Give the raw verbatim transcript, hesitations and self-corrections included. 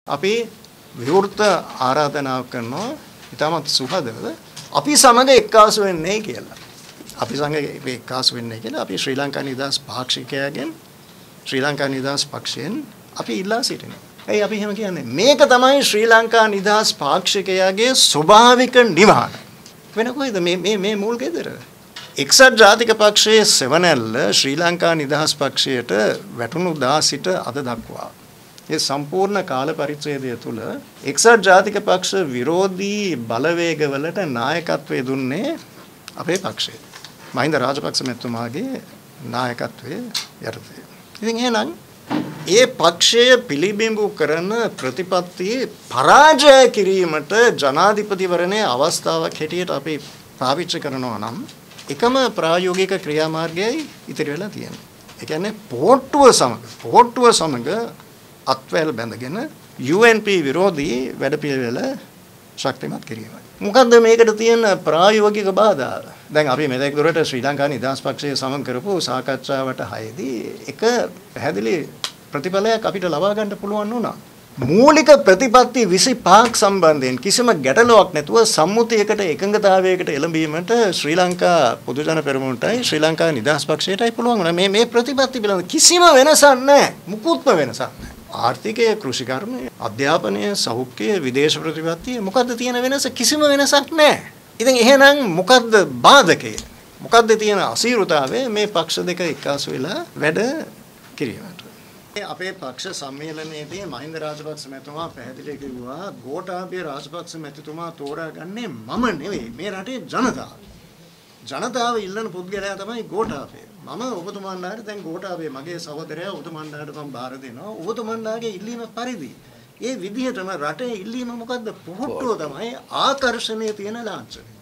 අපි විවෘත ආරාධනාවක් කරනවා ඉතාමත් සුහදව අපි සමග එක්කාසු වෙන්නේ කියලා. අපි සමග එක්කාසු වෙන්නේ කියලා අපි ශ්‍රී ලංකා නිදහස් පාක්ෂිකයන්ගෙන් ශ්‍රී ලංකා නිදහස් පක්ෂයෙන් අපි ඉල්ලා සිටිනවා. ඒ අපි එහෙම කියන්නේ මේක තමයි ශ්‍රී ලංකා නිදහස් පාක්ෂිකයාගේ ස්වභාවික නිවහන. වෙන කොයිද මේ මේ මේ මූල ගෙදර? එක්සත් ජාතික පක්ෂයේ සෙවණැල්ල ශ්‍රී ලංකා නිදහස් පක්ෂයට වැටුණු දා සිට අද දක්වා ඒ සම්පූර්ණ කාල පරිච්ඡේදය තුළ එක්සත් ජාතික පක්ෂ විරෝධී බලවේගවලට නායකත්වය දුන්නේ අපේ පක්ෂය. මහින්ද රාජපක්ෂ මැතිතුමාගේ නායකත්වයේ යටතේ. ඉතින් එහෙනම් ඒ පක්ෂය පිළිබිඹු කරන ප්‍රතිපත්තියේ පරාජය කිරීමට ජනාධිපතිවරණයේ අවස්ථාවක් හැටියට අපි පාවිච්චි කරනවා නම් එකම ප්‍රායෝගික ක්‍රියාමාර්ගයයි ඉතිරි වෙලා තියෙනවා. ඒ කියන්නේ පොට්ටුව සමග පොට්ටුව සමග අත්වැල් බැඳගෙන යූ එන් පී විරෝධී වැඩපිළිවෙල ශක්තිමත් කිරීමයි. මොකද්ද මේකට තියෙන ප්‍රායෝගික බාධා? දැන් අපි මෙතෙක් දුරට ශ්‍රී ලංකා නිදහස් පක්ෂයේ සමග කරපු සාකච්ඡාවට හයදී එක පැහැදිලි ප්‍රතිඵලයක් අපිට ලබා ගන්න පුළුවන් වුණා. මූලික ප්‍රතිපත්ති විසිපහක් සම්බන්ධයෙන් කිසිම ගැටලුවක් නැතුව සම්මුතියකට එකඟතාවයකට එළඹීමට ශ්‍රී ලංකා පොදු ජන පෙරමුණටයි ශ්‍රී ලංකා නිදහස් පක්ෂයටයි පුළුවන් වුණා. මේ මේ ප්‍රතිපත්ති පිළිබඳ කිසිම වෙනසක් නැහැ. මුකුත්ම වෙනසක් නැහැ. ආර්ථිකය, කෘෂිකර්මය, අධ්‍යාපනය, සෞඛ්‍යය, විදේශ ප්‍රතිපත්තිය මොකද්ද තියෙන වෙනස? කිසිම වෙනසක් නැහැ. ඉතින් එහෙනම් මොකද්ද බාධකය? මොකද්ද තියෙන අසීරුතාවය මේ පක්ෂ දෙක එක්කාසු වෙලා වැඩ කිරීමට? අපේ පක්ෂ සම්මේලනයේදී මහින්ද රාජපක්ෂ මැතිතුමා පැහැදිලි කිව්වා ගෝඨාභය රාජපක්ෂ මැතිතුමා තෝරාගන්නේ මම නෙවෙයි මේ රටේ ජනතාව. ජනතාව ඉල්ලන පුද්ගලයා තමයි ගෝඨාභය. මම ඔබතුමන්ලාට දැන් ගෝඨාභය මගේ සහෝදරයා ඔබතුමන්ලාට මම බාර දෙනවා. ඔබතුමන්ලාගේ ඉල්ලීම පරිදි ඒ විදිහටම රටේ ඉල්ලීම මොකද්ද? පොහොට්ටුව තමයි ආකර්ෂණයේ තියෙන ලාංඡනය.